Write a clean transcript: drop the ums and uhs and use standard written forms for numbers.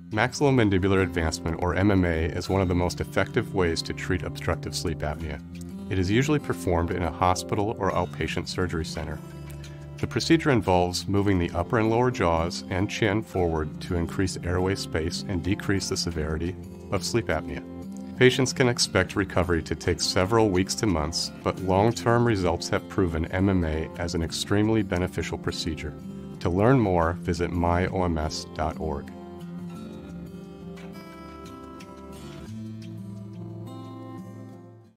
Maxillomandibular advancement, or MMA, is one of the most effective ways to treat obstructive sleep apnea. It is usually performed in a hospital or outpatient surgery center. The procedure involves moving the upper and lower jaws and chin forward to increase airway space and decrease the severity of sleep apnea. Patients can expect recovery to take several weeks to months, but long-term results have proven MMA as an extremely beneficial procedure. To learn more, visit myoms.org.